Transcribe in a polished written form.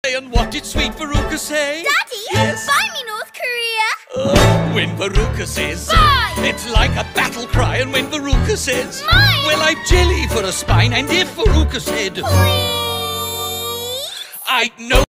And what did sweet Veruca say? Daddy, yes? buy me North Korea. When Veruca says Buy! It's like a battle cry. And when Veruca says Mine! Well, I've jelly for a spine. And if Veruca said Please! I'd know